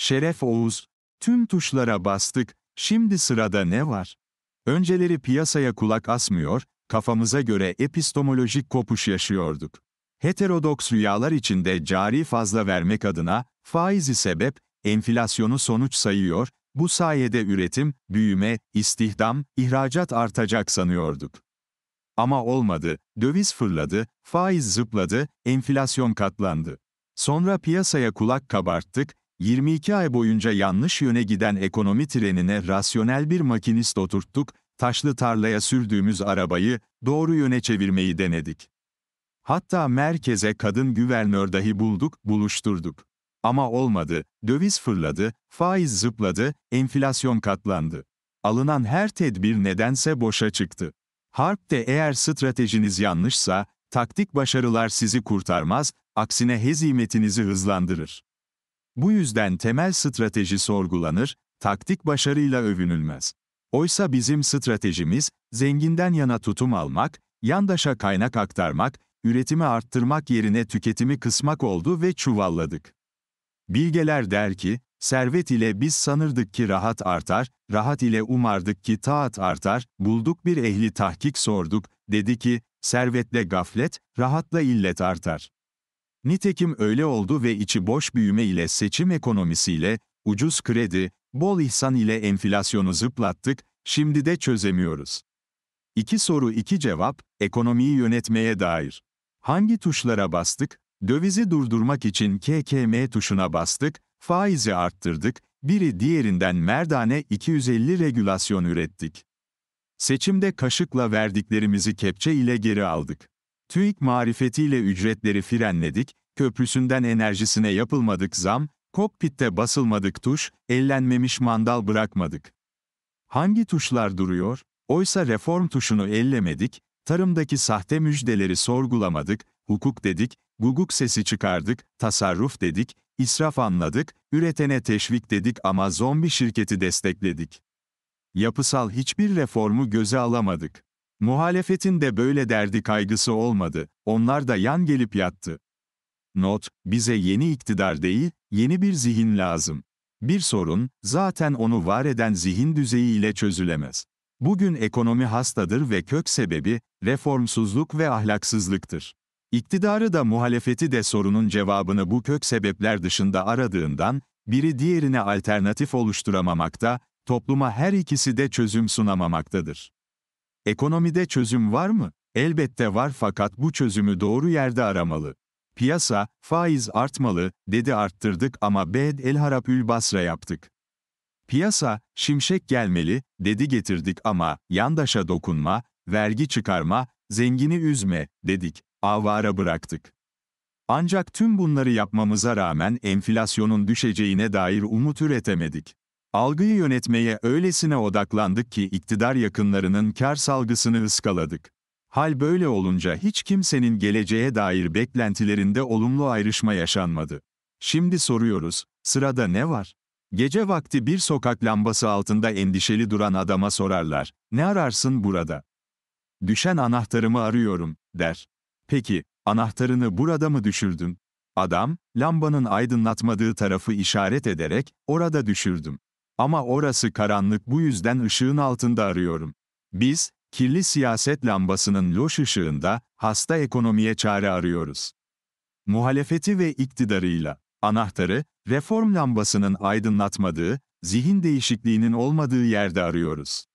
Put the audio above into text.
Şeref Oğuz. Tüm tuşlara bastık, şimdi sırada ne var? Önceleri piyasaya kulak asmıyor, kafamıza göre epistemolojik kopuş yaşıyorduk. Heterodoks rüyalar içinde cari fazla vermek adına faizi sebep, enflasyonu sonuç sayıyor, bu sayede üretim, büyüme, istihdam, ihracat artacak sanıyorduk. Ama olmadı, döviz fırladı, faiz zıpladı, enflasyon katlandı. Sonra piyasaya kulak kabarttık, 22 ay boyunca yanlış yöne giden ekonomi trenine rasyonel bir makinist oturttuk, taşlı tarlaya sürdüğümüz arabayı doğru yöne çevirmeyi denedik. Hatta merkeze kadın güvernör dahi bulduk, buluşturduk. Ama olmadı, döviz fırladı, faiz zıpladı, enflasyon katlandı. Alınan her tedbir nedense boşa çıktı. Harpte eğer stratejiniz yanlışsa, taktik başarılar sizi kurtarmaz, aksine hezimetinizi hızlandırır. Bu yüzden temel strateji sorgulanır, taktik başarıyla övünülmez. Oysa bizim stratejimiz, zenginden yana tutum almak, yandaşa kaynak aktarmak, üretimi arttırmak yerine tüketimi kısmak oldu ve çuvalladık. Bilgeler der ki, servet ile biz sanırdık ki rahat artar, rahat ile umardık ki taat artar, bulduk bir ehli tahkik sorduk, dedi ki, servetle gaflet, rahatla illet artar. Nitekim öyle oldu ve içi boş büyüme ile seçim ekonomisiyle, ucuz kredi, bol ihsan ile enflasyonu zıplattık, şimdi de çözemiyoruz. 2 soru 2 cevap, ekonomiyi yönetmeye dair. Hangi tuşlara bastık? Dövizi durdurmak için KKM tuşuna bastık, faizi arttırdık, biri diğerinden merdane 250 regülasyon ürettik. Seçimde kaşıkla verdiklerimizi kepçe ile geri aldık. TÜİK marifetiyle ücretleri frenledik, köprüsünden enerjisine yapılmadık zam, kokpitte basılmadık tuş, ellenmemiş mandal bırakmadık. Hangi tuşlar duruyor? Oysa reform tuşunu ellemedik, tarımdaki sahte müjdeleri sorgulamadık, hukuk dedik, guguk sesi çıkardık, tasarruf dedik, israf anladık, üretene teşvik dedik ama zombi şirketi destekledik. Yapısal hiçbir reformu göze alamadık. Muhalefetin de böyle derdi kaygısı olmadı, onlar da yan gelip yattı. Not, bize yeni iktidar değil, yeni bir zihin lazım. Bir sorun, zaten onu var eden zihin düzeyiyle çözülemez. Bugün ekonomi hastadır ve kök sebebi, reformsuzluk ve ahlaksızlıktır. İktidarı da muhalefeti de sorunun cevabını bu kök sebepler dışında aradığından, biri diğerine alternatif oluşturamamakta, topluma her ikisi de çözüm sunamamaktadır. Ekonomide çözüm var mı? Elbette var fakat bu çözümü doğru yerde aramalı. Piyasa, faiz artmalı, dedi arttırdık ama bed el harapül basra yaptık. Piyasa, şimşek gelmeli, dedi getirdik ama yandaşa dokunma, vergi çıkarma, zengini üzme, dedik, avara bıraktık. Ancak tüm bunları yapmamıza rağmen enflasyonun düşeceğine dair umut üretemedik. Algıyı yönetmeye öylesine odaklandık ki iktidar yakınlarının kar salgısını ıskaladık. Hal böyle olunca hiç kimsenin geleceğe dair beklentilerinde olumlu ayrışma yaşanmadı. Şimdi soruyoruz, sırada ne var? Gece vakti bir sokak lambası altında endişeli duran adama sorarlar, ne ararsın burada? Düşen anahtarımı arıyorum, der. Peki, anahtarını burada mı düşürdün? Adam, lambanın aydınlatmadığı tarafı işaret ederek, orada düşürdüm. Ama orası karanlık bu yüzden ışığın altında arıyorum. Biz, kirli siyaset lambasının loş ışığında, hasta ekonomiye çare arıyoruz. Muhalefeti ve iktidarıyla, anahtarı, reform lambasının aydınlatmadığı, zihin değişikliğinin olmadığı yerde arıyoruz.